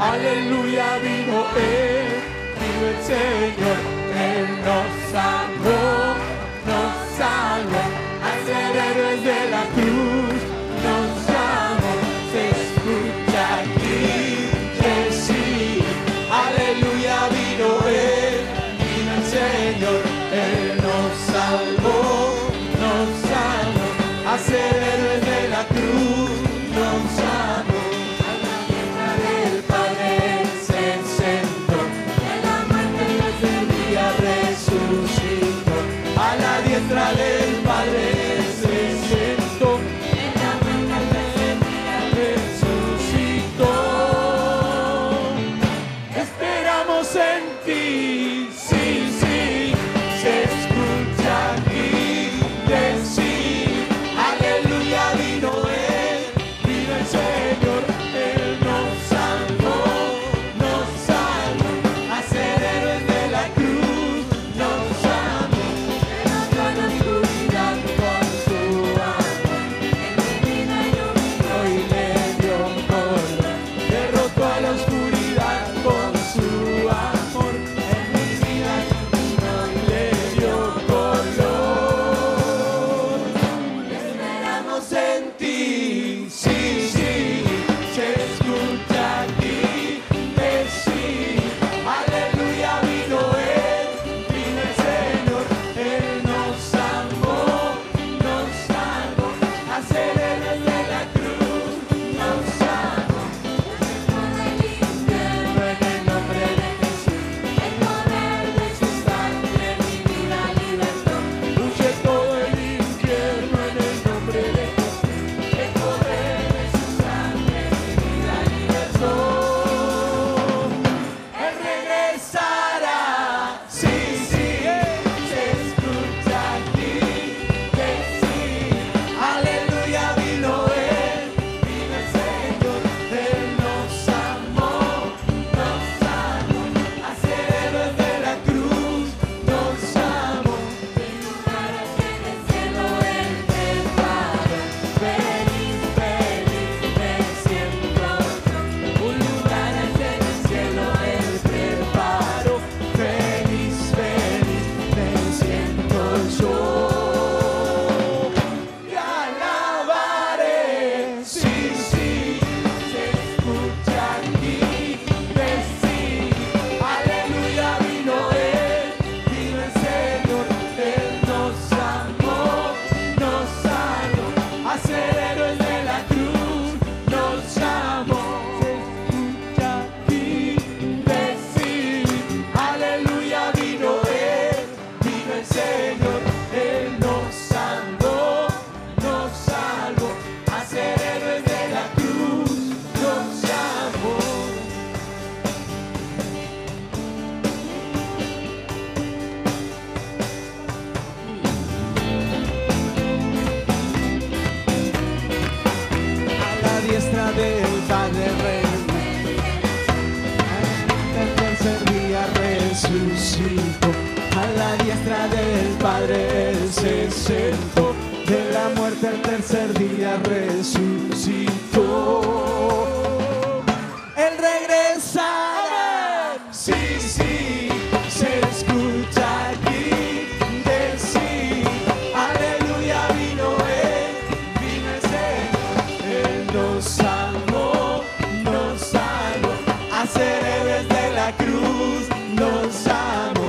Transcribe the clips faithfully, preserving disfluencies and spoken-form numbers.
aleluya, vino Él, vino el Señor, Él nos amó, nos salvó, a ser héroes de la cruz, nos amó, se escucha aquí, decir, aleluya, vino Él, vino el Señor, Él nos salvó, nos salvó, a ser héroes de la cruz, nos amó. A la diestra del Padre se sentó, en la mano resucitó. Esperamos en ti, sí, sí, se escucha aquí decir, aleluya, vino Él, vino el Señor, Él nos salvó, nos salvó, a ser héroes de la cruz, nos salvó. Del Padre el tercer día resucitó, a la diestra del Padre Él se sentó, de la muerte el tercer día resucitó. Él regresará, sí, sí, se escucha aquí decir, aleluya, vino Él, vino el Señor, Él nos salvó, nos salvó, a ser héroes de la cruz, nos amó.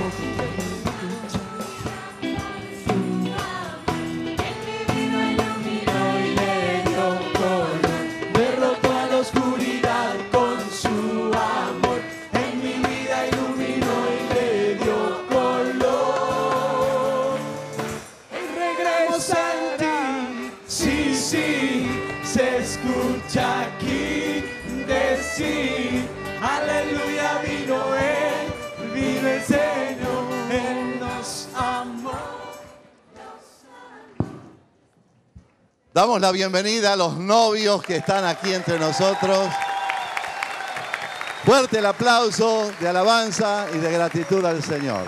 Escucha aquí decir, aleluya, vino Él, vino el Señor, Él nos amó. Damos la bienvenida a los novios que están aquí entre nosotros. Fuerte el aplauso de alabanza y de gratitud al Señor.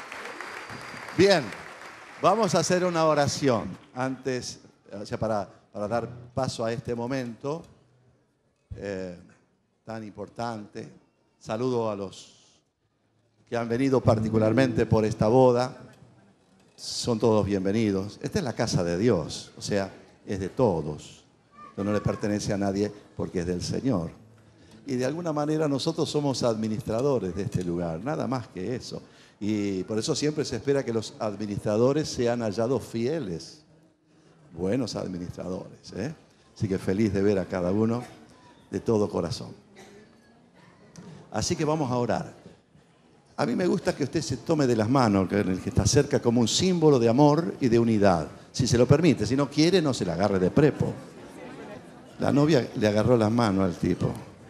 Bien, vamos a hacer una oración antes, o sea, para, para dar paso a este momento eh, tan importante. Saludo a los que han venido particularmente por esta boda. Son todos bienvenidos. Esta es la casa de Dios, o sea, es de todos. No le pertenece a nadie porque es del Señor. Y de alguna manera nosotros somos administradores de este lugar, nada más que eso. Y por eso siempre se espera que los administradores sean hallados fieles, buenos administradores, ¿eh? Así que feliz de ver a cada uno de todo corazón. Así que vamos a orar. A mí me gusta que usted se tome de las manos, que el que está cerca, como un símbolo de amor y de unidad. Si se lo permite, si no quiere, no se le agarre de prepo. La novia le agarró las manos al tipo.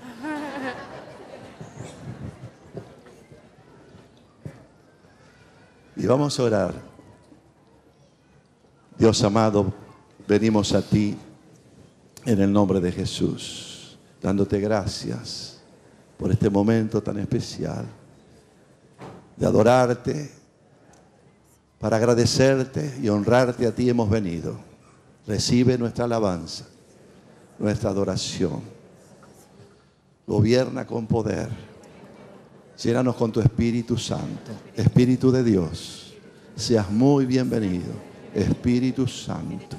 Y vamos a orar. Dios amado, venimos a ti en el nombre de Jesús, dándote gracias por este momento tan especial de adorarte, para agradecerte y honrarte a ti hemos venido. Recibe nuestra alabanza, nuestra adoración. Gobierna con poder. Llénanos con tu Espíritu Santo. Espíritu de Dios, seas muy bienvenido. Espíritu Santo.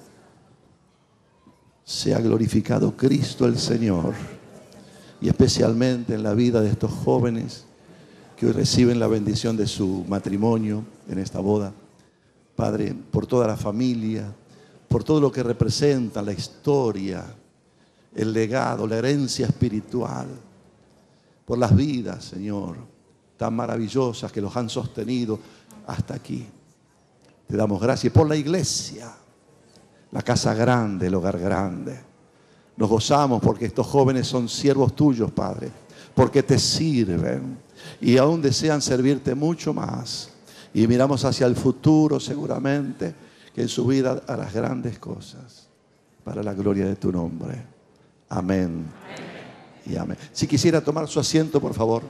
Sea glorificado Cristo el Señor. Y especialmente en la vida de estos jóvenes que hoy reciben la bendición de su matrimonio en esta boda. Padre, por toda la familia, por todo lo que representa la historia, el legado, la herencia espiritual, por las vidas, Señor, tan maravillosas que los han sostenido hasta aquí. Te damos gracias por la iglesia, la casa grande, el hogar grande. Nos gozamos porque estos jóvenes son siervos tuyos, Padre, porque te sirven y aún desean servirte mucho más. Y miramos hacia el futuro seguramente, que en su vida harás grandes cosas para la gloria de tu nombre. Amén. Amén. Y amén. Si quisiera tomar su asiento, por favor.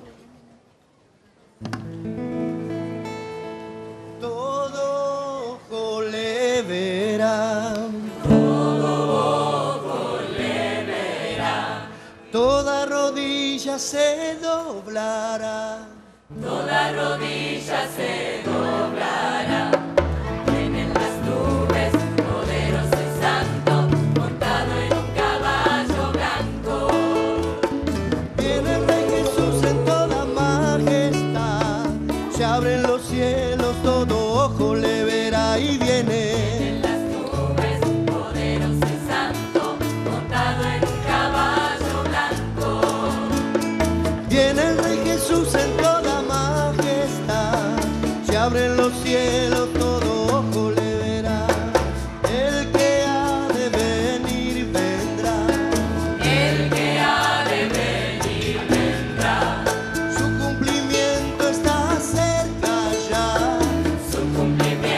Todo ojo le verá, todo ojo le verá, toda rodilla se doblará, toda rodilla se doblará. Vienen las nubes, poderoso y santo, montado en un caballo blanco. viene el Rey Jesús en toda majestad, se abren los cielos, todo ojo le verá y viene. En las nubes, poderoso y santo, montado en un caballo blanco. Viene el Rey Jesús en toda majestad, se abren los cielos, todo ojo le verá. El que ha de venir vendrá, El que ha de venir vendrá, su cumplimiento está cerca ya. su cumplimiento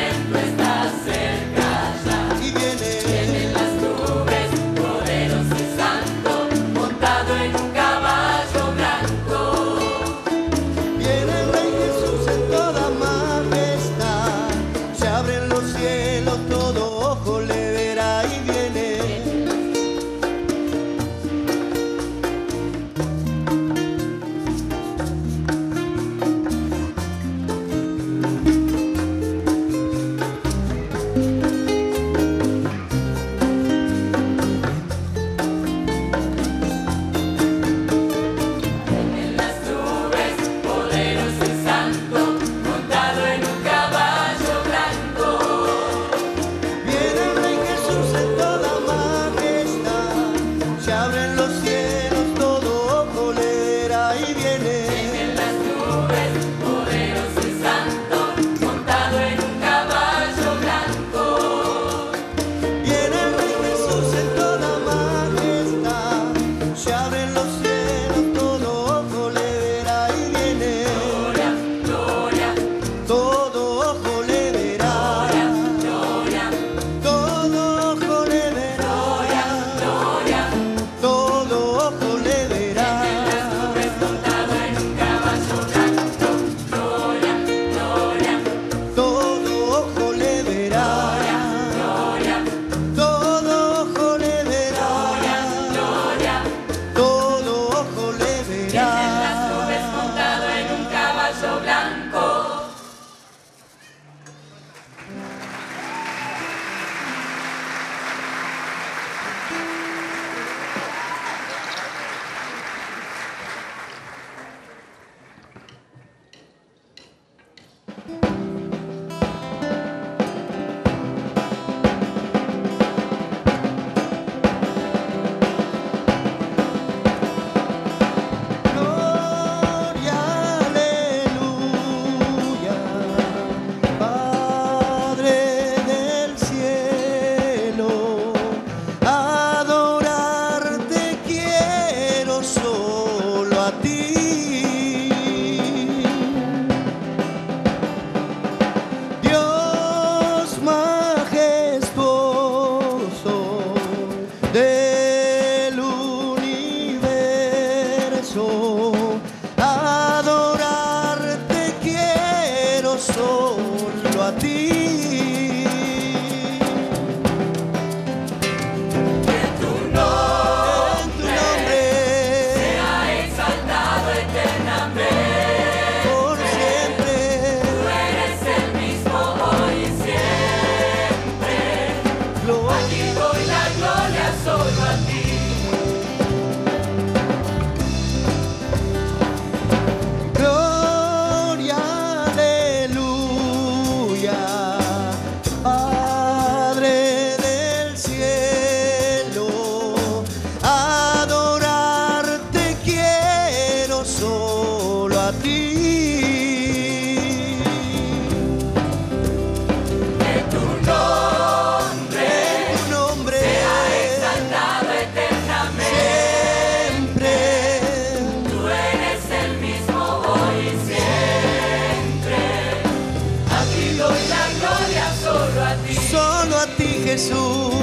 Solo a ti, Jesús.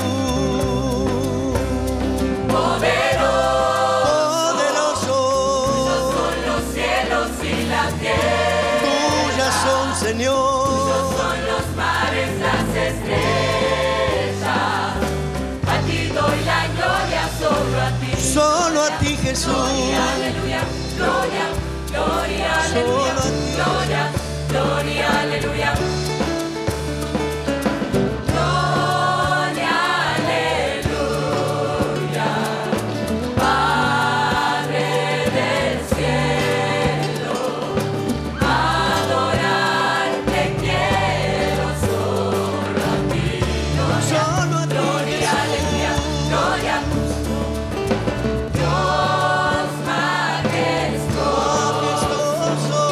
Poderoso, Poderoso, tuyos son los cielos y la tierra, tuyas son, Señor. tuyos son los mares, las estrellas. A ti doy la gloria, solo a ti. Solo a ti, Jesús. Gloria, aleluya, gloria, gloria, Solo aleluya, a ti. gloria, gloria, aleluya. Gloria, aleluya. Padre del cielo, adorarte quiero solo a ti. Gloria, Solo a ti, gloria, aleluya, gloria. Dios majestuoso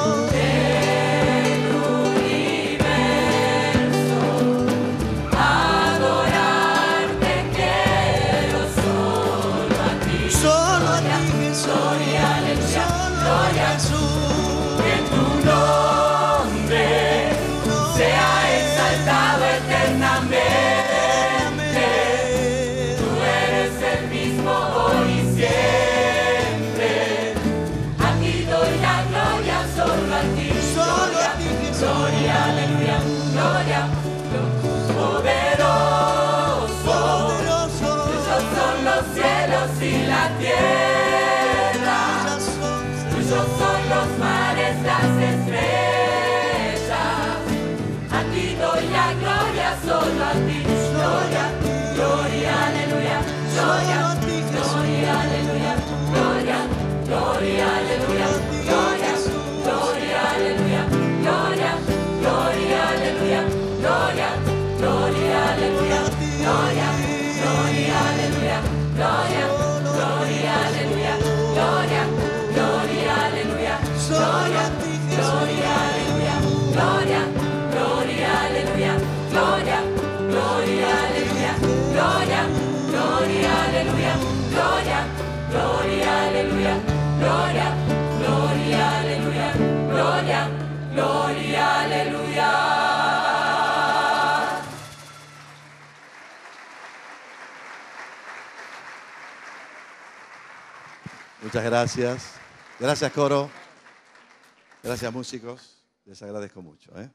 del universo, adorarte quiero solo a ti. Solo a ti, Jesús. Gloria, aleluya, Solo a gloria. Jesús. Que tu nombre sea exaltado eternamente. Tú eres el mismo hoy y siempre. A ti doy la gloria, solo a ti. Solo a ti, Jesús. Gloria, aleluya, gloria. Poderoso, Poderoso, tuyos son los cielos y la tierra. tuyas son, Tuyos son los mares, las estrellas. A ti doy la gloria, solo a ti. Gloria, gloria, aleluya, gloria, Solo a ti, Jesús. gloria, aleluya, gloria, gloria, aleluya, gloria, gloria, aleluya, gloria, gloria, aleluya, gloria, gloria, aleluya, gloria, gloria, aleluya, gloria, gloria, aleluya, gloria, gloria, aleluya, Solo a ti, Jesús. gloria, aleluya, gloria, gloria, aleluya, gloria, gloria, aleluya, gloria, gloria, aleluya, gloria, gloria, aleluya, gloria, gloria, aleluya, gloria, gloria, aleluya. Muchas gracias. Gracias, coro. Gracias, músicos. Les agradezco mucho. ¿eh?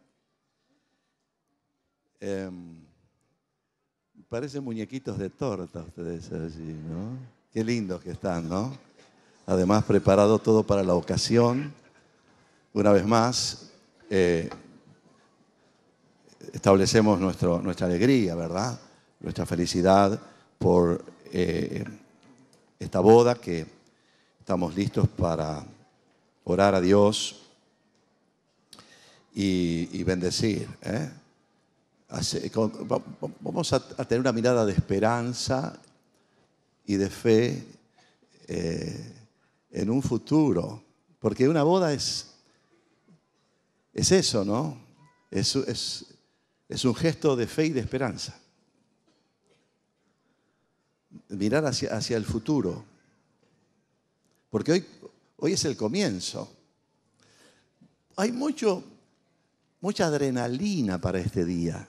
Eh, parecen muñequitos de torta ustedes allí, ¿no? Qué lindos que están, ¿no? Además, preparado todo para la ocasión. Una vez más, eh, establecemos nuestro, nuestra alegría, ¿verdad? Nuestra felicidad por eh, esta boda que estamos listos para orar a Dios y, y bendecir. ¿eh? Hace- con- va- va- vamos a, a tener una mirada de esperanza y de fe eh, en un futuro. Porque una boda es, es eso, ¿no? Es, es, es un gesto de fe y de esperanza. Mirar hacia, hacia el futuro. Porque hoy, hoy es el comienzo. Hay mucho, mucha adrenalina para este día.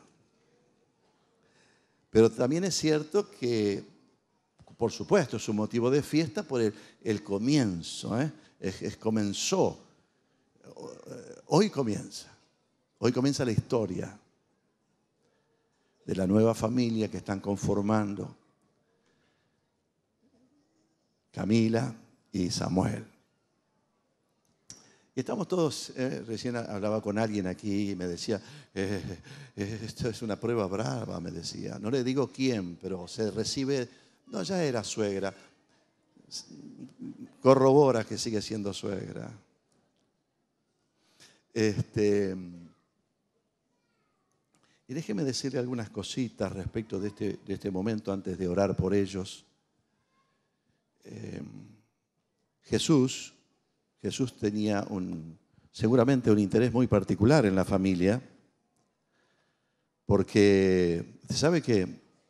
Pero también es cierto que, por supuesto, es un motivo de fiesta por el, el comienzo. ¿eh? Es, es comenzó. Hoy comienza. Hoy comienza la historia de la nueva familia que están conformando Camila y Samuel. Y estamos todos, eh, recién hablaba con alguien aquí y me decía, eh, eh, esto es una prueba brava, me decía. No le digo quién, pero se recibe, no, ya era suegra. Corrobora que sigue siendo suegra. Este, y déjeme decirle algunas cositas respecto de este, de este momento antes de orar por ellos. Eh, Jesús, Jesús tenía un, seguramente un interés muy particular en la familia, porque usted sabe que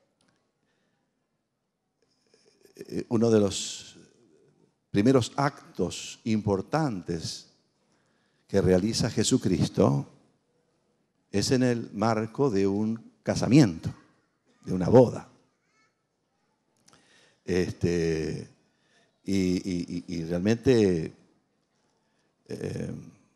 uno de los primeros actos importantes que realiza Jesucristo es en el marco de un casamiento, de una boda. Este, y, y, y realmente eh,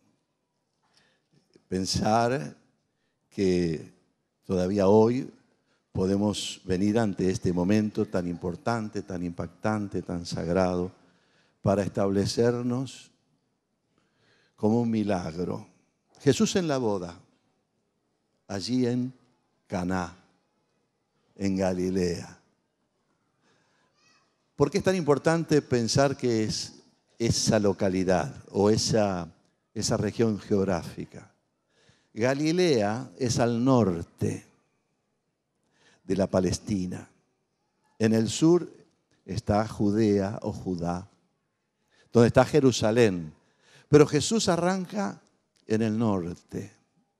pensar que todavía hoy podemos venir ante este momento tan importante, tan impactante, tan sagrado, para establecernos como un milagro. Jesús en la boda, allí en Caná, en Galilea. ¿Por qué es tan importante pensar que es esa localidad o esa, esa región geográfica? Galilea es al norte de la Palestina. En el sur está Judea o Judá, donde está Jerusalén. Pero Jesús arranca en el norte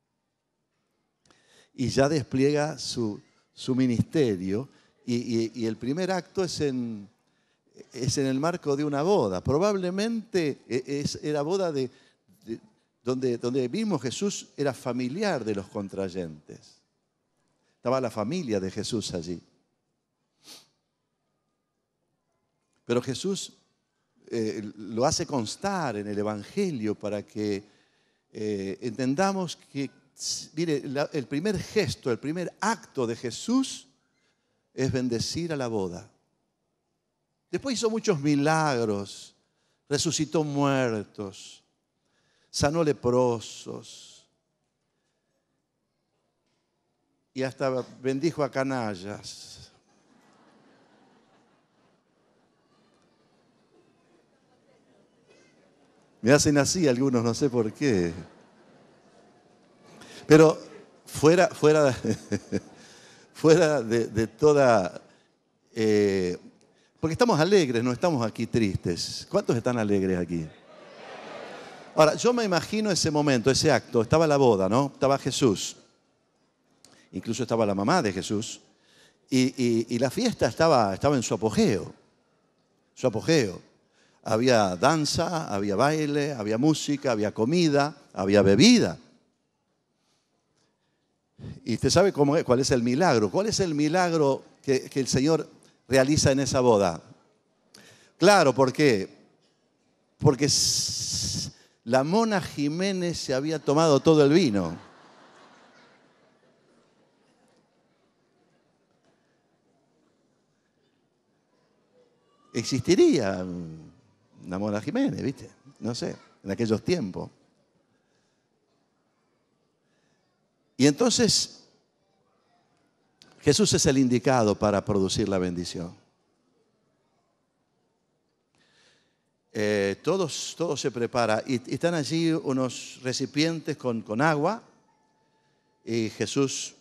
y ya despliega su, su ministerio. Y, y, y el primer acto es en, es en el marco de una boda. Probablemente es, era boda de, de donde, donde mismo Jesús era familiar de los contrayentes. Estaba la familia de Jesús allí. Pero Jesús eh, lo hace constar en el Evangelio para que eh, entendamos que, mire, la, el primer gesto, el primer acto de Jesús es bendecir a la boda. Después hizo muchos milagros, resucitó muertos, sanó leprosos y hasta bendijo a canallas. Me hacen así algunos, no sé por qué. Pero fuera, fuera, fuera de, de toda... Eh, porque estamos alegres, no estamos aquí tristes. ¿Cuántos están alegres aquí? Ahora, yo me imagino ese momento, ese acto. Estaba la boda, ¿no? Estaba Jesús. Incluso estaba la mamá de Jesús. Y, y, y la fiesta estaba, estaba en su apogeo. Su apogeo. Había danza, había baile, había música, había comida, había bebida. Y usted sabe cómo es, cuál es el milagro. ¿Cuál es el milagro que, que el Señor realiza en esa boda? Claro, ¿por qué? Porque la Mona Jiménez se había tomado todo el vino. Existiría una Mona Jiménez, ¿viste? No sé, en aquellos tiempos. Y entonces, Jesús es el indicado para producir la bendición. Eh, todos, todo se prepara y, y están allí unos recipientes con, con agua y Jesús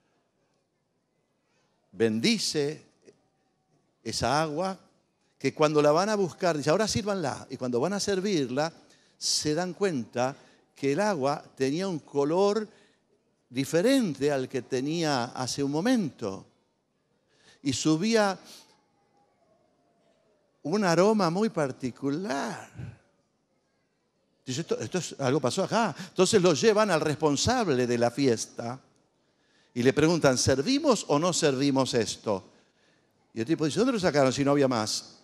bendice esa agua que cuando la van a buscar, dice, ahora sírvanla. Y cuando van a servirla, se dan cuenta que el agua tenía un color diferente al que tenía hace un momento. Y subía un aroma muy particular. Dice, esto, esto es, algo pasó acá. Entonces lo llevan al responsable de la fiesta y le preguntan, ¿servimos o no servimos esto? Y el tipo dice, ¿dónde lo sacaron si no había más?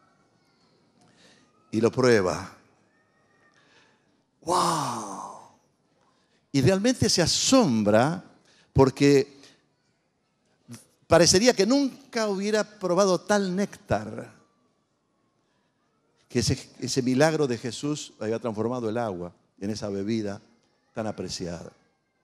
Y lo prueba. ¡Wow! Y realmente se asombra porque parecería que nunca hubiera probado tal néctar. Que ese, ese milagro de Jesús había transformado el agua en esa bebida tan apreciada.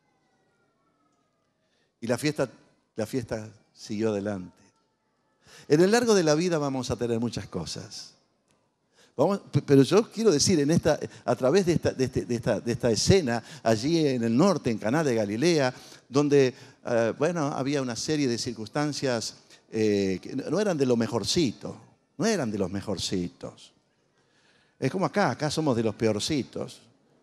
Y la fiesta, la fiesta siguió adelante. En el largo de la vida vamos a tener muchas cosas. Vamos, pero yo quiero decir, en esta, a través de esta, de, este, de, esta, de esta escena, allí en el norte, en Caná de Galilea, donde eh, bueno, había una serie de circunstancias eh, que no eran de lo mejorcito, no eran de los mejorcitos. Es como acá, acá somos de los peorcitos,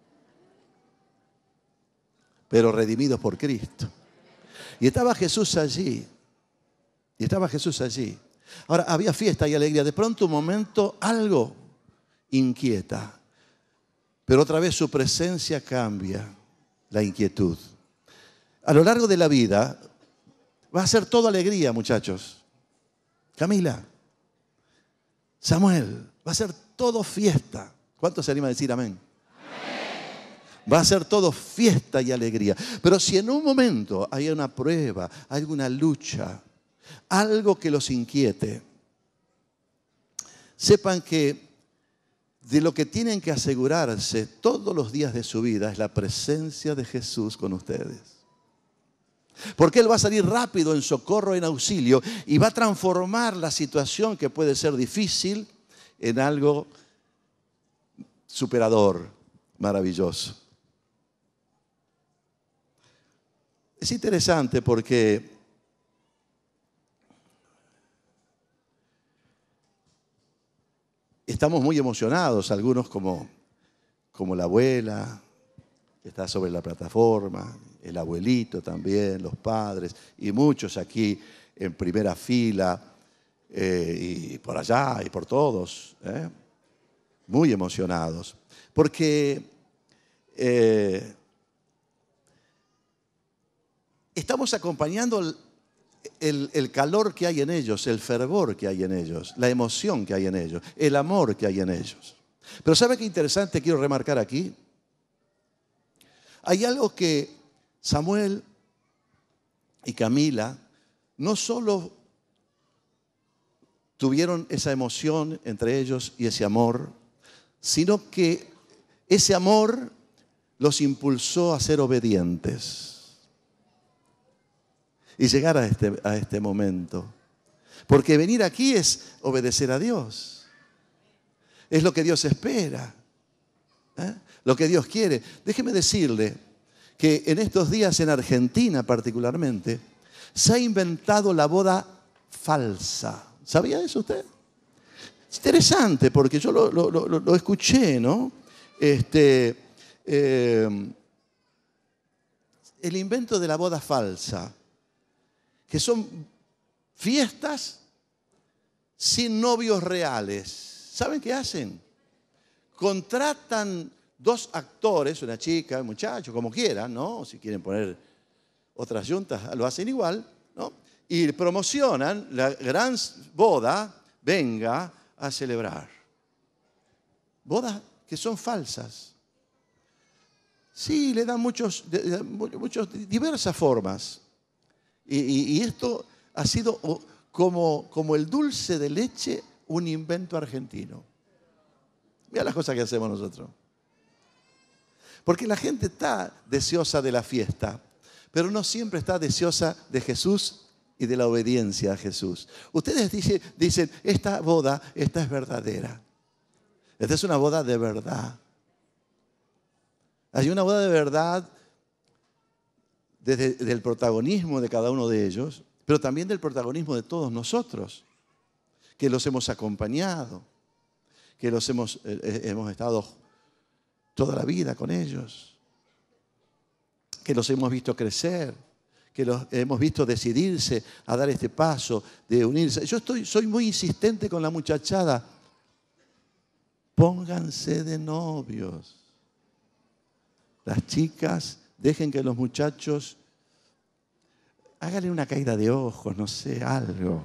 pero redimidos por Cristo. Y estaba Jesús allí, y estaba Jesús allí. Ahora, había fiesta y alegría. De pronto, un momento, algo inquieta. Pero otra vez su presencia cambia la inquietud. A lo largo de la vida, Va a ser todo alegría, muchachos. Camila, Samuel, va a ser todo fiesta. ¿Cuántos se animan a decir amén? Amén. Va a ser todo fiesta y alegría. Pero si en un momento hay una prueba, hay una lucha, algo que los inquiete, sepan que de lo que tienen que asegurarse todos los días de su vida es la presencia de Jesús con ustedes. Porque Él va a salir rápido en socorro, en auxilio, y va a transformar la situación que puede ser difícil en algo superador, maravilloso. Es interesante porque estamos muy emocionados, algunos como, como la abuela, que está sobre la plataforma, el abuelito también, los padres, y muchos aquí en primera fila, eh, y por allá, y por todos, ¿eh? Muy emocionados. Porque eh, estamos acompañando el, el, el calor que hay en ellos, el fervor que hay en ellos, la emoción que hay en ellos, el amor que hay en ellos. Pero ¿sabe qué interesante quiero remarcar aquí? Hay algo que Samuel y Camila no solo tuvieron esa emoción entre ellos y ese amor, sino que ese amor los impulsó a ser obedientes y llegar a este, a este momento. Porque venir aquí es obedecer a Dios. Es lo que Dios espera, ¿eh? Lo que Dios quiere. Déjeme decirle que en estos días en Argentina particularmente se ha inventado la boda falsa. ¿Sabía eso usted? Es interesante porque yo lo, lo, lo, lo escuché, ¿no? Este, eh, el invento de la boda falsa, que son fiestas sin novios reales. ¿Saben qué hacen? Contratan dos actores, una chica, un muchacho, como quieran, ¿no? Si quieren poner otras yuntas, lo hacen igual, ¿no? Y promocionan la gran boda, venga a celebrar. Bodas que son falsas. Sí, le dan muchos, muchos diversas formas. Y, y, y esto ha sido como, como el dulce de leche, un invento argentino. Mira las cosas que hacemos nosotros. Porque la gente está deseosa de la fiesta, pero no siempre está deseosa de Jesús y de la obediencia a Jesús. Ustedes dicen, dicen, esta boda, esta es verdadera. Esta es una boda de verdad. Hay una boda de verdad desde el protagonismo de cada uno de ellos, pero también del protagonismo de todos nosotros, que los hemos acompañado, que los hemos, eh, hemos estado toda la vida con ellos, que los hemos visto crecer, que los hemos visto decidirse a dar este paso de unirse. Yo estoy, soy muy insistente con la muchachada. Pónganse de novios. Las chicas, dejen que los muchachos, háganle una caída de ojos, no sé, algo.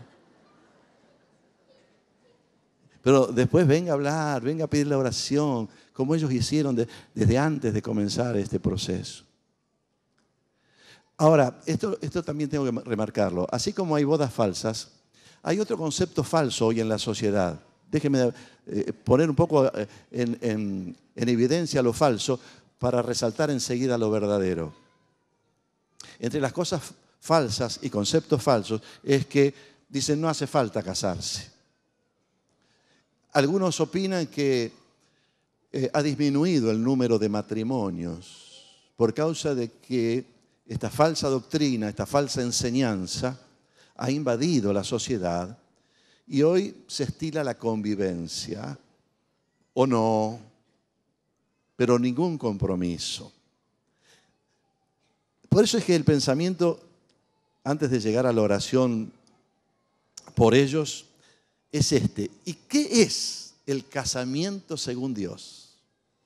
Pero después venga a hablar, venga a pedir la oración, como ellos hicieron de, desde antes de comenzar este proceso. Ahora, esto, esto también tengo que remarcarlo. Así como hay bodas falsas, hay otro concepto falso hoy en la sociedad. Déjenme eh, poner un poco en, en, en evidencia lo falso para resaltar enseguida lo verdadero. Entre las cosas falsas y conceptos falsos es que dicen no hace falta casarse. Algunos opinan que eh, ha disminuido el número de matrimonios por causa de que esta falsa doctrina, esta falsa enseñanza ha invadido la sociedad y hoy se estila la convivencia, o no, pero ningún compromiso. Por eso es que el pensamiento, antes de llegar a la oración por ellos, es este. ¿Y qué es el casamiento según Dios?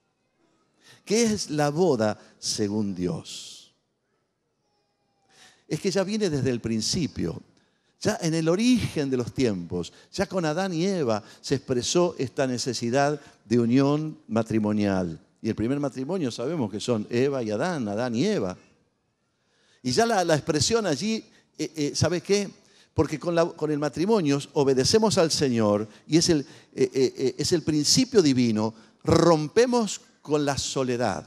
¿Qué es la boda según Dios? es que ya viene desde el principio. Ya en el origen de los tiempos, ya con Adán y Eva se expresó esta necesidad de unión matrimonial. Y el primer matrimonio sabemos que son Eva y Adán, Adán y Eva. Y ya la, la expresión allí, eh, eh, ¿sabe qué? Porque con, la, con el matrimonio obedecemos al Señor y es el, eh, eh, es el principio divino, rompemos con la soledad.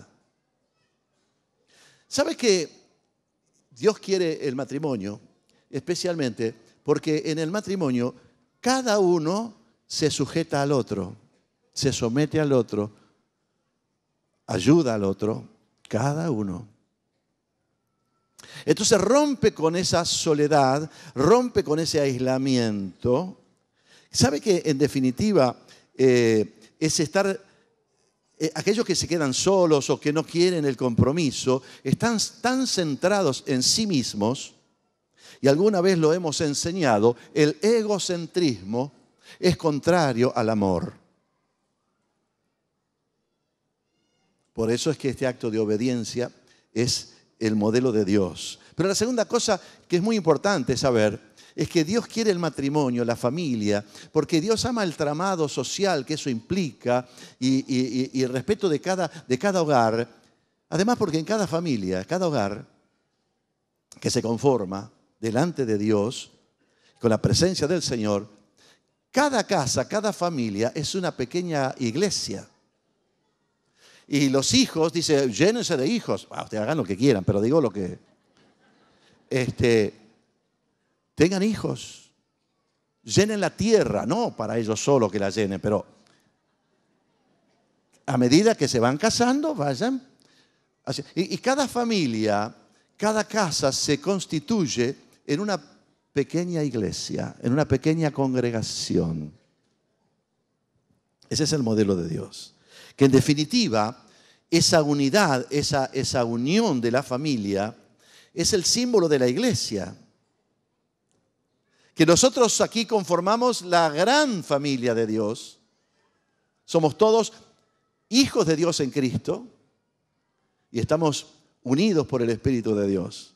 ¿Sabe que Dios quiere el matrimonio? Especialmente porque en el matrimonio cada uno se sujeta al otro, se somete al otro, ayuda al otro, cada uno. Entonces rompe con esa soledad, rompe con ese aislamiento. ¿Sabe que en definitiva eh, es estar, eh, aquellos que se quedan solos o que no quieren el compromiso, están tan centrados en sí mismos? Y alguna vez lo hemos enseñado, el egocentrismo es contrario al amor. Por eso es que este acto de obediencia es el modelo de Dios. Pero la segunda cosa que es muy importante saber es que Dios quiere el matrimonio, la familia, porque Dios ama el tramado social que eso implica y, y, y el respeto de cada, de cada hogar. Además, porque en cada familia, cada hogar que se conforma delante de Dios, con la presencia del Señor, cada casa, cada familia es una pequeña iglesia. Y los hijos, dice, llénense de hijos. Ah, ustedes hagan lo que quieran, pero digo lo que... Este, tengan hijos. Llenen la tierra, no para ellos solo que la llenen, pero a medida que se van casando, vayan. Así. Y, y cada familia, cada casa se constituye en una pequeña iglesia, en una pequeña congregación. Ese es el modelo de Dios. Que en definitiva, esa unidad, esa, esa unión de la familia es el símbolo de la iglesia. Que nosotros aquí conformamos la gran familia de Dios. Somos todos hijos de Dios en Cristo y estamos unidos por el Espíritu de Dios.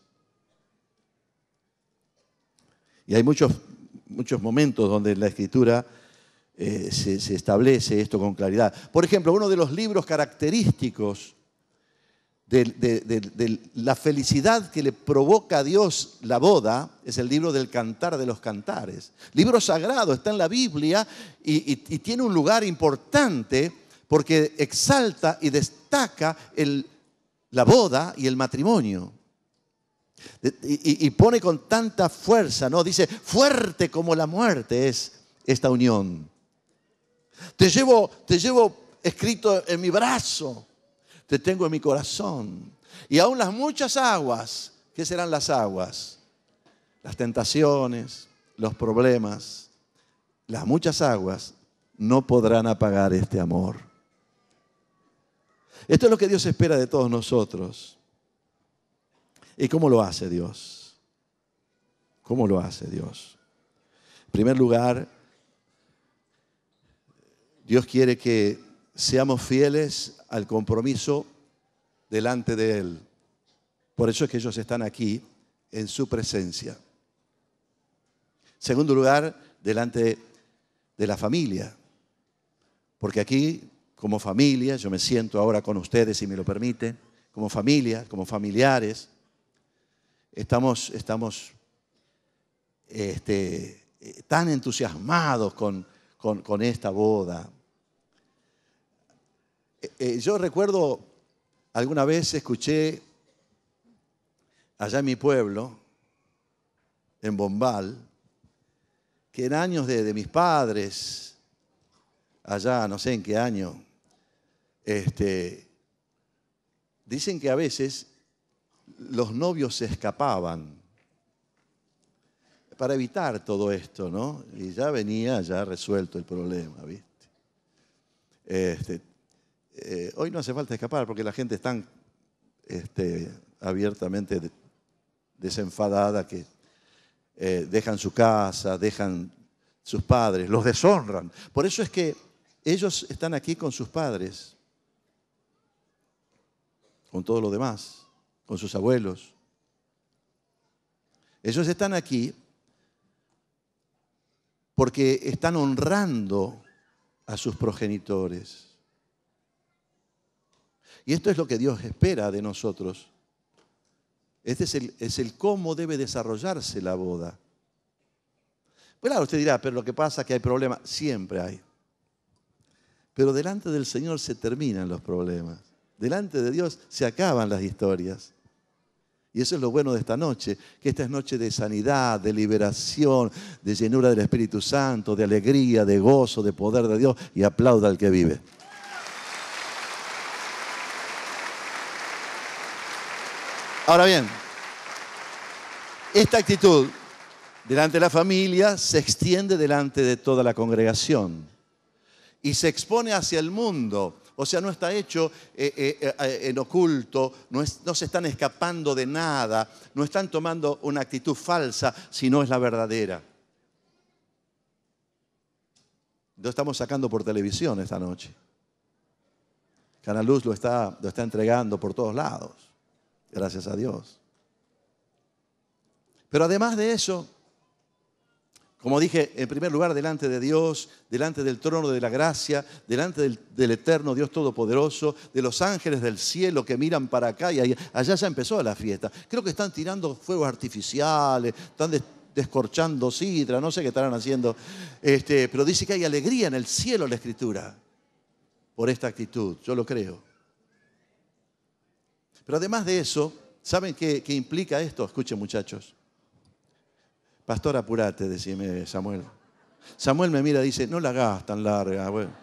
Y hay muchos, muchos momentos donde la Escritura eh, se, se establece esto con claridad. Por ejemplo, uno de los libros característicos de, de, de, de la felicidad que le provoca a Dios la boda es el libro del Cantar de los Cantares. Libro sagrado, está en la Biblia y, y, y tiene un lugar importante porque exalta y destaca el, la boda y el matrimonio. Y, y pone con tanta fuerza, ¿no? Dice, fuerte como la muerte es esta unión. Te llevo, te llevo escrito en mi brazo, te tengo en mi corazón. Y aún las muchas aguas, ¿qué serán las aguas? Las tentaciones, los problemas, las muchas aguas no podrán apagar este amor. Esto es lo que Dios espera de todos nosotros. ¿Y cómo lo hace Dios? ¿Cómo lo hace Dios? En primer lugar, Dios quiere que seamos fieles al compromiso delante de Él. Por eso es que ellos están aquí en su presencia. En segundo lugar, delante de la familia. Porque aquí, como familia, yo me siento ahora con ustedes, si me lo permiten, como familia, como familiares, Estamos, estamos este, tan entusiasmados con, con, con esta boda. Eh, eh, yo recuerdo, alguna vez escuché allá en mi pueblo, en Bombal, que en años de, de mis padres, allá no sé en qué año, este, dicen que a veces los novios se escapaban para evitar todo esto, ¿no? Y ya venía ya resuelto el problema, ¿viste? Este, eh, hoy no hace falta escapar porque la gente es tan este, abiertamente de, desenfadada que eh, dejan su casa, dejan sus padres, los deshonran. Por eso es que ellos están aquí con sus padres, con todo lo demás, con sus abuelos. Ellos están aquí porque están honrando a sus progenitores. Y esto es lo que Dios espera de nosotros. Este es el, es el cómo debe desarrollarse la boda. Claro, usted dirá, pero lo que pasa es que hay problemas. Siempre hay. Pero delante del Señor se terminan los problemas. Delante de Dios se acaban las historias. Y eso es lo bueno de esta noche, que esta es noche de sanidad, de liberación, de llenura del Espíritu Santo, de alegría, de gozo, de poder de Dios. Y aplauda al que vive. Ahora bien, esta actitud delante de la familia se extiende delante de toda la congregación y se expone hacia el mundo. O sea, no está hecho eh, eh, eh, en oculto, no, es, no se están escapando de nada, no están tomando una actitud falsa, sino es la verdadera. Lo estamos sacando por televisión esta noche. Canal Luz lo está, lo está entregando por todos lados. Gracias a Dios. Pero además de eso, como dije, en primer lugar, delante de Dios, delante del trono de la gracia, delante del, del eterno Dios Todopoderoso, de los ángeles del cielo que miran para acá y allá, allá ya empezó la fiesta. Creo que están tirando fuegos artificiales, están des, descorchando sidra, no sé qué estarán haciendo. Este, pero dice que hay alegría en el cielo, la Escritura, por esta actitud. Yo lo creo. Pero además de eso, ¿saben qué, qué implica esto? Escuchen, muchachos. Pastor, apurate, decime Samuel. Samuel me mira y dice, no la hagas tan larga. Bueno.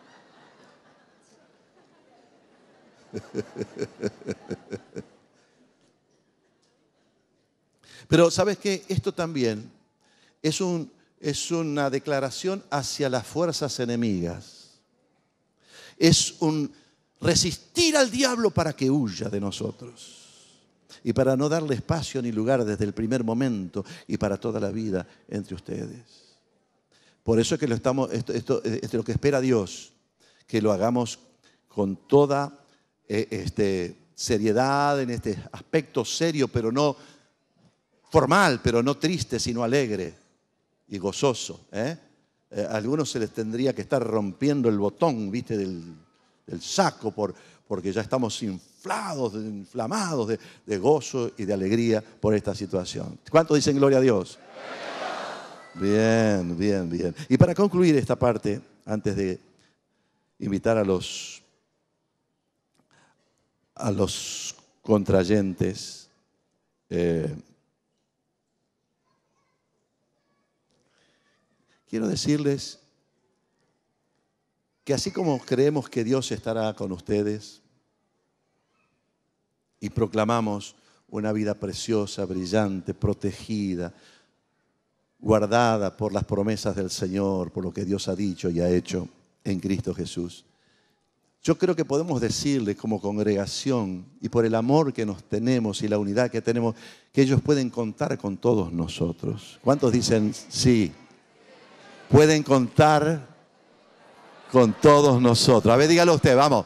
Pero ¿sabes qué? Esto también es, un, es una declaración hacia las fuerzas enemigas. Es un resistir al diablo para que huya de nosotros. Y para no darle espacio ni lugar desde el primer momento y para toda la vida entre ustedes. Por eso es que lo estamos, esto, esto, esto es lo que espera Dios, que lo hagamos con toda eh, este, seriedad, en este aspecto serio, pero no formal, pero no triste, sino alegre y gozoso. ¿eh? Eh, a algunos se les tendría que estar rompiendo el botón, ¿viste? del, del saco por... porque ya estamos inflados, inflamados de, de gozo y de alegría por esta situación. ¿Cuántos dicen gloria a Dios? Bien, bien, bien. Y para concluir esta parte, antes de invitar a los, a los contrayentes, eh, quiero decirles que así como creemos que Dios estará con ustedes y proclamamos una vida preciosa, brillante, protegida, guardada por las promesas del Señor, por lo que Dios ha dicho y ha hecho en Cristo Jesús, yo creo que podemos decirles como congregación y por el amor que nos tenemos y la unidad que tenemos, que ellos pueden contar con todos nosotros. ¿Cuántos dicen sí? Pueden contar con todos nosotros. A ver, dígalo usted, vamos.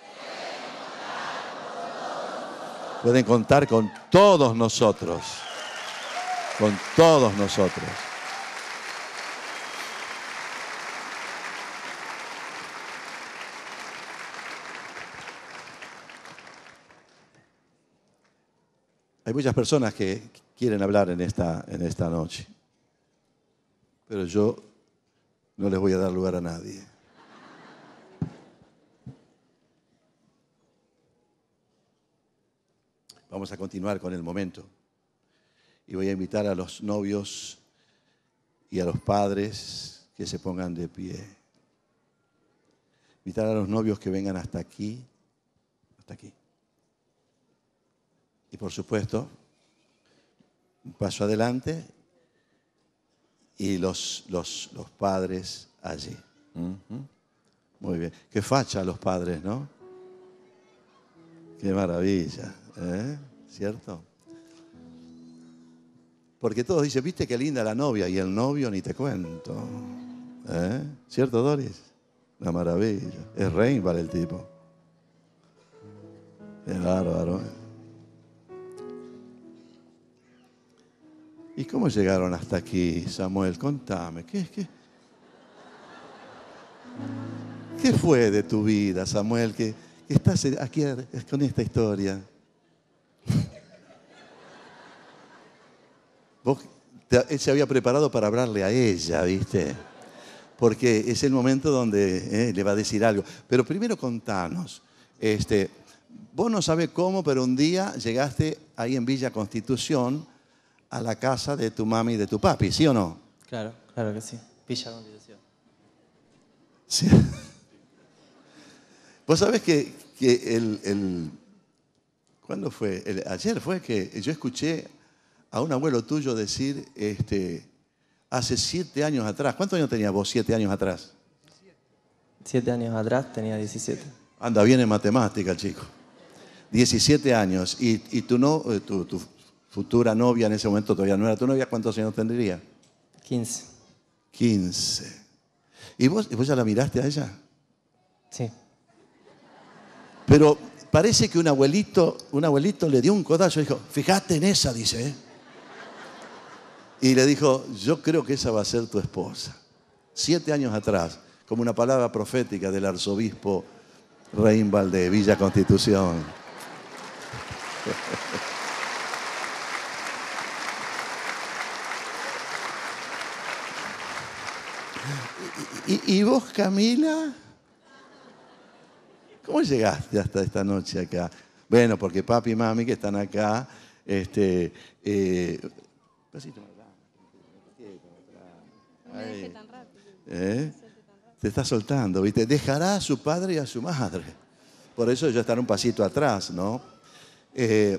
Pueden contar con todos nosotros. Con todos nosotros. Hay muchas personas que quieren hablar en esta, en esta noche. Pero yo no les voy a dar lugar a nadie. Vamos a continuar con el momento. Y voy a invitar a los novios y a los padres que se pongan de pie. Invitar a los novios que vengan hasta aquí. Hasta aquí. Y por supuesto, un paso adelante y los, los, los padres allí. Uh-huh. Muy bien. Qué facha los padres, ¿no? Qué maravilla. ¿Eh? ¿Cierto? Porque todos dicen, viste qué linda la novia, y el novio ni te cuento. ¿Eh? ¿Cierto, Doris? Una maravilla. Es Reinval el tipo. Es bárbaro. ¿Y cómo llegaron hasta aquí, Samuel? Contame, ¿qué, qué, qué fue de tu vida, Samuel, que, que estás aquí con esta historia? Vos, te, él se había preparado para hablarle a ella, ¿viste? Porque es el momento donde eh, le va a decir algo. Pero primero contanos, este, vos no sabés cómo, pero un día llegaste ahí en Villa Constitución a la casa de tu mami y de tu papi, ¿sí o no? Claro, claro que sí. Villa Constitución. Sí. Vos sabés que, que el, el... ¿Cuándo fue? El, ayer fue que yo escuché a un abuelo tuyo decir, este, hace siete años atrás. ¿Cuántos años tenías vos siete años atrás? Siete años atrás tenía diecisiete. Anda bien en matemática, chico. diecisiete años. Y, y tu, no, tu, tu futura novia en ese momento todavía no era tu novia. ¿Cuántos años tendría? quince. quince. ¿Y vos, vos ya la miraste a ella? Sí. Pero parece que un abuelito, un abuelito le dio un codazo y dijo, fíjate en esa, dice. ¿eh? Y le dijo, yo creo que esa va a ser tu esposa. Siete años atrás, como una palabra profética del arzobispo Reinbald de Villa Constitución. ¿Y, y vos, Camila? ¿Cómo llegaste hasta esta noche acá? Bueno, porque papi y mami que están acá, este, eh, pasito más no me deje tan rápido. ¿Eh? Te está soltando, ¿viste? Dejará a su padre y a su madre. Por eso ellos están un pasito atrás, ¿no? Eh,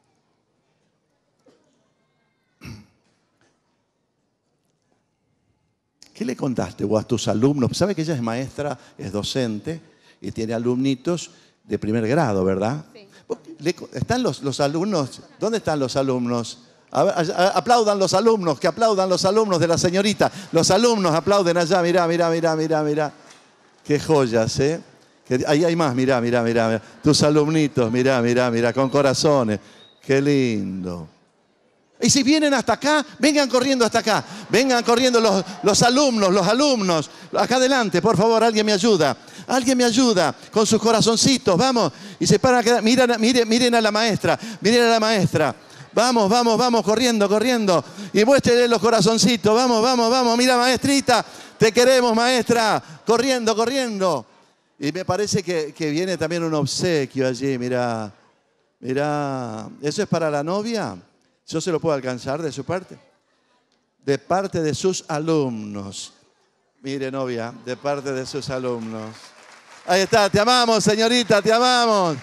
¿Qué le contaste vos a tus alumnos? ¿Sabe que ella es maestra, es docente y tiene alumnitos de primer grado, verdad? Sí. ¿Están los, los alumnos? ¿Dónde están los alumnos? A ver, a, a, aplaudan los alumnos, que aplaudan los alumnos de la señorita. Los alumnos aplauden allá, mirá, mirá, mirá, mirá, mirá. Qué joyas, ¿eh? Que, ahí hay más, mirá, mirá, mirá, mirá. Tus alumnitos, mirá, mirá, mirá, con corazones. Qué lindo. Y si vienen hasta acá, vengan corriendo hasta acá. Vengan corriendo los, los alumnos, los alumnos. Acá adelante, por favor, alguien me ayuda. Alguien me ayuda con sus corazoncitos, vamos. Y se paran a quedar. Miren, miren, miren a la maestra, miren a la maestra. Vamos, vamos, vamos, corriendo, corriendo. Y muéstrenle los corazoncitos. Vamos, vamos, vamos. Mira, maestrita, te queremos, maestra. Corriendo, corriendo. Y me parece que, que viene también un obsequio allí, mira. Mira, ¿eso es para la novia? ¿Yo se lo puedo alcanzar de su parte? De parte de sus alumnos. Mire, novia, de parte de sus alumnos. Ahí está, te amamos, señorita, te amamos.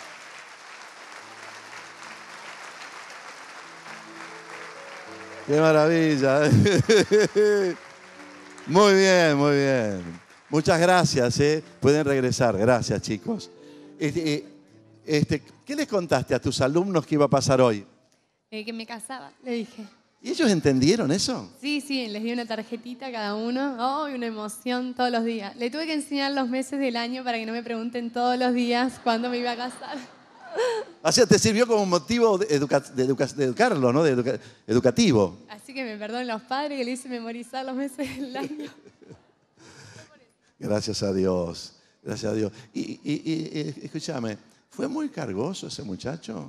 ¡Qué maravilla! Muy bien, muy bien. Muchas gracias, ¿eh? Pueden regresar. Gracias, chicos. Este, este, ¿Qué les contaste a tus alumnos que iba a pasar hoy? Eh, que me casaba, le dije. ¿Y ellos entendieron eso? Sí, sí, les di una tarjetita a cada uno. ¡Oh, una emoción todos los días! Le tuve que enseñar los meses del año para que no me pregunten todos los días cuándo me iba a casar. O sea, te sirvió como motivo de, educa de, educa de educarlo, ¿no? De educa educativo. Así que me perdonen los padres que le hice memorizar los meses del año. Gracias a Dios, gracias a Dios. Y, y, y, y escúchame, ¿fue muy cargoso ese muchacho?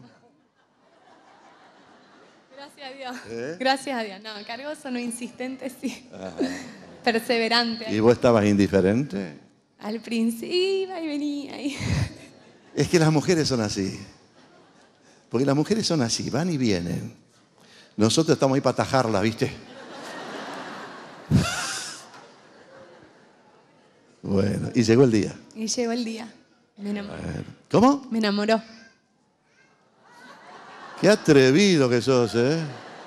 Gracias a Dios. ¿Eh? Gracias a Dios. No, cargoso, no insistente, sí. Ajá. Perseverante. ¿Y vos estabas indiferente? Al principio iba y venía. Y... Es que las mujeres son así. Porque las mujeres son así, van y vienen. Nosotros estamos ahí para atajarlas, ¿viste? Bueno, y llegó el día. Y llegó el día. Me enamoró. ¿Cómo? Me enamoró. Qué atrevido que sos, ¿eh?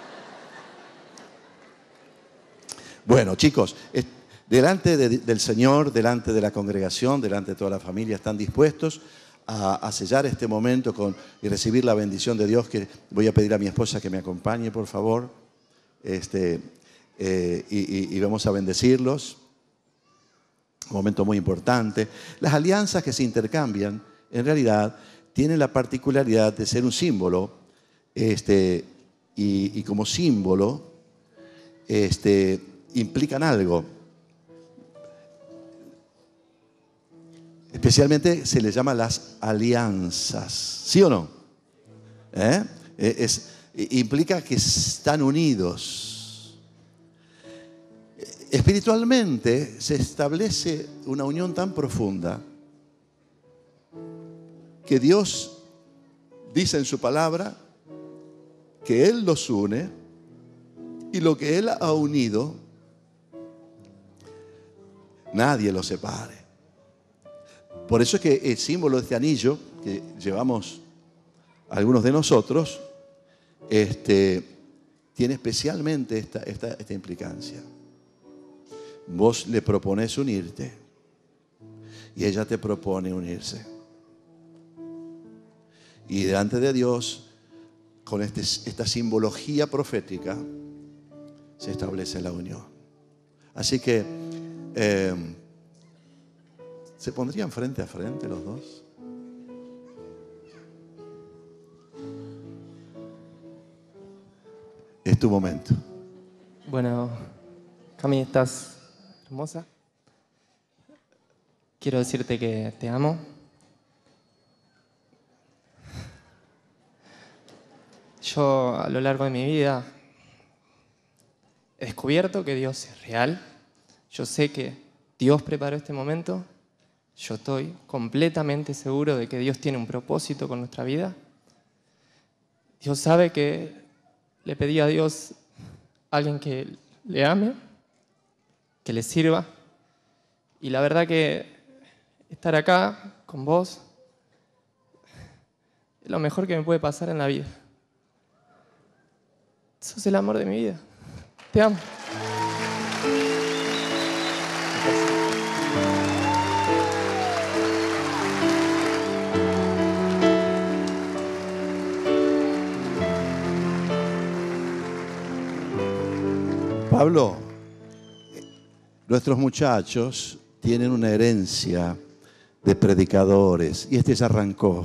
Bueno, chicos, delante de, del Señor, delante de la congregación, delante de toda la familia, están dispuestos a, a sellar este momento con, y recibir la bendición de Dios, que voy a pedir a mi esposa que me acompañe, por favor. Este, eh, y, y, y vamos a bendecirlos. Un momento muy importante. Las alianzas que se intercambian, en realidad, tienen la particularidad de ser un símbolo. Este, y, y como símbolo, este, implican algo. Especialmente se les llama las alianzas. ¿Sí o no? ¿Eh? Es, implica que están unidos. Espiritualmente se establece una unión tan profunda que Dios dice en su palabra que Él los une y lo que Él ha unido, nadie los separe. Por eso es que el símbolo de este anillo que llevamos algunos de nosotros este, tiene especialmente esta, esta, esta implicancia. Vos le propones unirte y ella te propone unirse. Y delante de Dios, con este, esta simbología profética, se establece la unión. Así que eh, ¿se pondrían frente a frente los dos? Es tu momento. Bueno, Cami, estás hermosa. Quiero decirte que te amo. Yo a lo largo de mi vida he descubierto que Dios es real. Yo sé que Dios preparó este momento. Yo estoy completamente seguro de que Dios tiene un propósito con nuestra vida. Dios sabe que le pedí a Dios a alguien que le ame, que le sirva. Y la verdad que estar acá con vos es lo mejor que me puede pasar en la vida. Sos el amor de mi vida. Te amo. Pablo, nuestros muchachos tienen una herencia de predicadores y este se arrancó.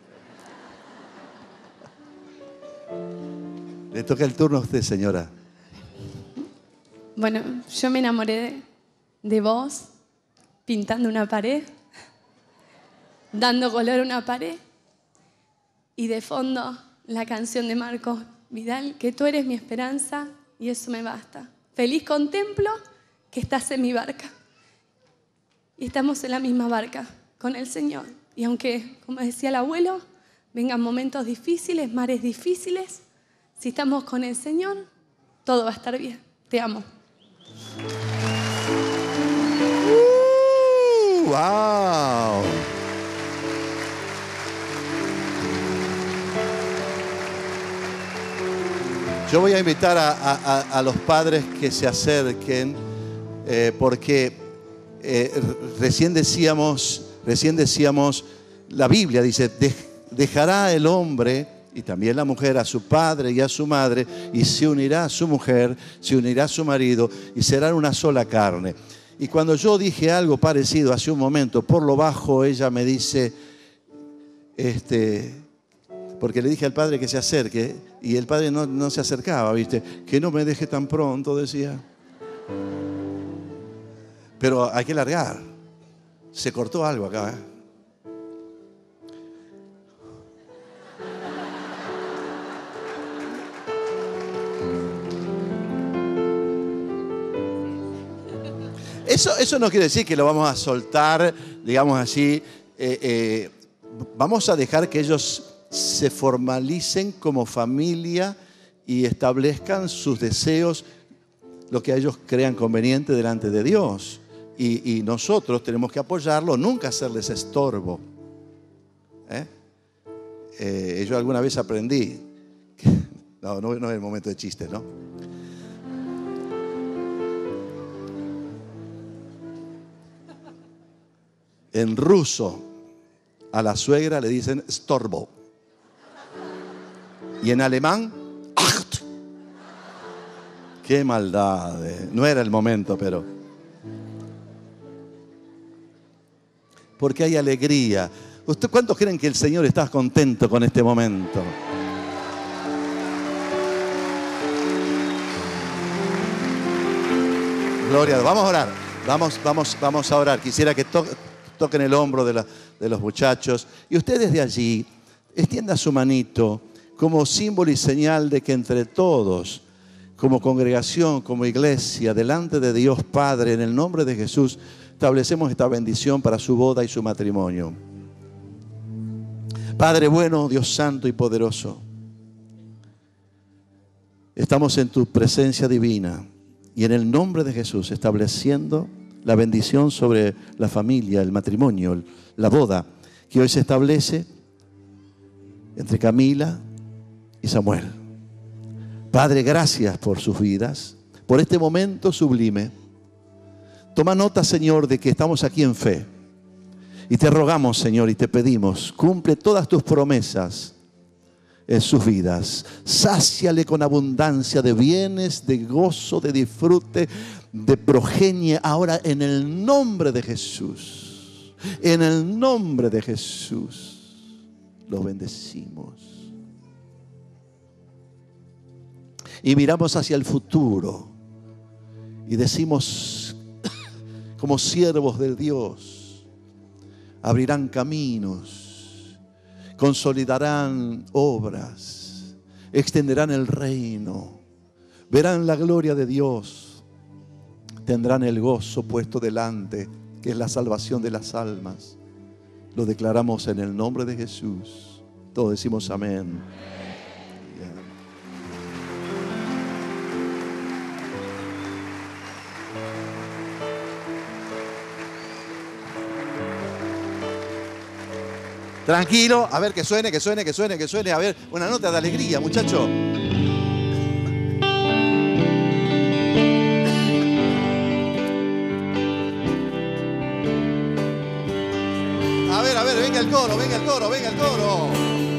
Le toca el turno a usted, señora. Bueno, yo me enamoré de, de vos pintando una pared, dando color a una pared y de fondo la canción de Marcos Vidal, que tú eres mi esperanza y eso me basta. Feliz contemplo que estás en mi barca y estamos en la misma barca con el Señor. Y aunque, como decía el abuelo, vengan momentos difíciles, mares difíciles, si estamos con el Señor, todo va a estar bien. Te amo. Uh, ¡Wow! Yo voy a invitar a, a, a los padres que se acerquen, eh, porque eh, recién decíamos, recién decíamos, la Biblia dice, dejará el hombre y también la mujer a su padre y a su madre, y se unirá a su mujer, se unirá a su marido, y serán una sola carne. Y cuando yo dije algo parecido hace un momento, por lo bajo ella me dice, este, porque le dije al padre que se acerque, y el padre no, no se acercaba, ¿viste? Que no me deje tan pronto, decía. Pero hay que largar. Se cortó algo acá, ¿eh? Eso, eso no quiere decir que lo vamos a soltar, digamos así. Eh, eh, vamos a dejar que ellos se formalicen como familia y establezcan sus deseos, lo que ellos crean conveniente delante de Dios. Y, y nosotros tenemos que apoyarlo, nunca hacerles estorbo. ¿Eh? Eh, yo alguna vez aprendí, que, no, no, no es el momento de chistes, ¿no? En ruso a la suegra le dicen estorbo. Y en alemán, acht. Qué maldad. Eh. No era el momento, pero. Porque hay alegría. ¿Usted, ¿Cuántos creen que el Señor está contento con este momento? Gloria a Dios. Vamos a orar. Vamos, vamos, vamos a orar. Quisiera que to toquen el hombro de, la, de los muchachos. Y ustedes de allí, extienda su manito como símbolo y señal de que entre todos, como congregación, como iglesia, delante de Dios Padre, en el nombre de Jesús, establecemos esta bendición para su boda y su matrimonio. Padre bueno, Dios santo y poderoso, estamos en tu presencia divina y en el nombre de Jesús estableciendo la bendición sobre la familia, el matrimonio, la boda que hoy se establece entre Camila y Samuel. Padre, gracias por sus vidas, por este momento sublime. Toma nota, Señor, de que estamos aquí en fe. Y te rogamos, Señor, y te pedimos, cumple todas tus promesas en sus vidas. Sáciale con abundancia de bienes, de gozo, de disfrute, de progenie, ahora en el nombre de Jesús. En el nombre de Jesús los bendecimos. Y miramos hacia el futuro y decimos, como siervos de Dios, abrirán caminos, consolidarán obras, extenderán el reino, verán la gloria de Dios, tendrán el gozo puesto delante, que es la salvación de las almas. Lo declaramos en el nombre de Jesús. Todos decimos amén. Tranquilo, a ver que suene, que suene, que suene, que suene. A ver, una nota de alegría, muchacho. A ver, a ver, venga el coro, venga el coro, venga el coro.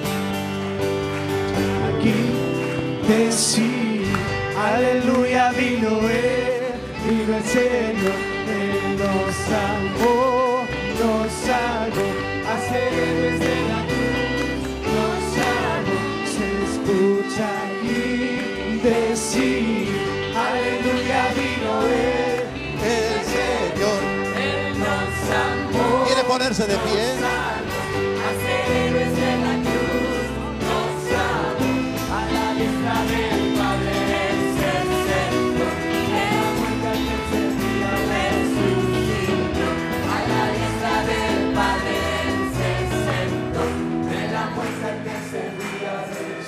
Aquí decir, aleluya, vino Él, vino el Señor, Él nos amó, nos salvó. Hacer desde la cruz nos amó. Se escucha allí decir, aleluya, vino Él, El Señor. Él nos amó. ¿Quiere ponerse de pie? Hacer héroes de la cruz nos amó. A la diestra del Padre Él se sentó. En la muerte al tercer día resucitó. A la diestra del Padre Él se sentó. De la muerte al tercer día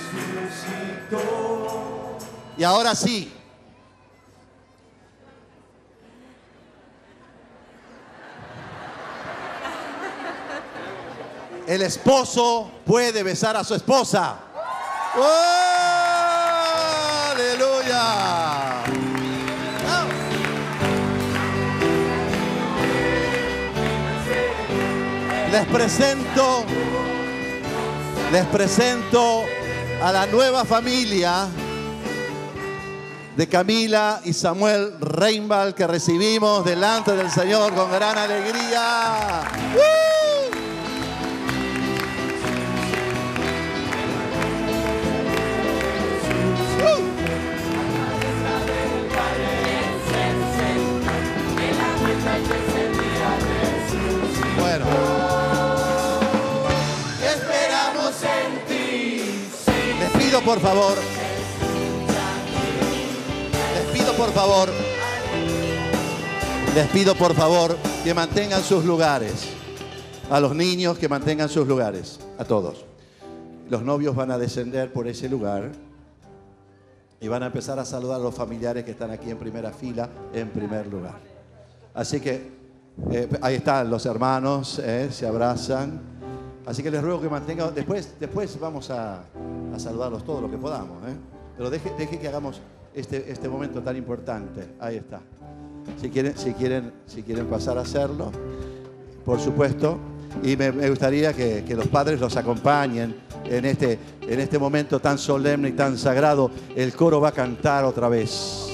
resucitó. Y ahora sí. El esposo puede besar a su esposa. ¡Oh! ¡Aleluya! ¡Oh! Les presento, les presento a la nueva familia de Camila y Samuel Reinval, que recibimos delante del Señor con gran alegría. ¡Uh! Bueno, Esperamos en ti. les pido por favor, les pido por favor, les pido por favor que mantengan sus lugares. A los niños que mantengan sus lugares, a todos. Los novios van a descender por ese lugar y van a empezar a saludar a los familiares que están aquí en primera fila, en primer lugar. Así que eh, ahí están los hermanos, eh, se abrazan. Así que les ruego que mantengan, después, después vamos a, a saludarlos todos lo que podamos, ¿eh? Pero deje, deje que hagamos este, este momento tan importante. Ahí está. Si quieren, si quieren, si quieren pasar a hacerlo, por supuesto. Y me, me gustaría que, que los padres los acompañen en este, en este momento tan solemne y tan sagrado. El coro va a cantar otra vez.